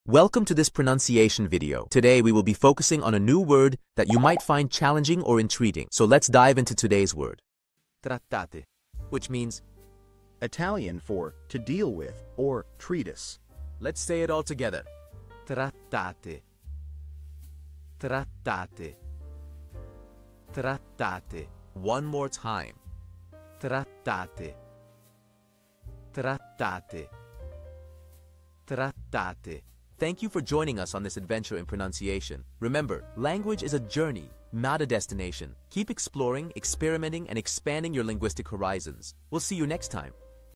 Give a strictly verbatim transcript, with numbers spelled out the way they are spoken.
Welcome to this pronunciation video. Today we will be focusing on a new word that you might find challenging or intriguing. So let's dive into today's word. Trattate, which means Italian for to deal with or treatise. Let's say it all together. Trattate. Trattate. Trattate. One more time. Trattate. Trattate. Trattate. Thank you for joining us on this adventure in pronunciation. Remember, language is a journey, not a destination. Keep exploring, experimenting, and expanding your linguistic horizons. We'll see you next time.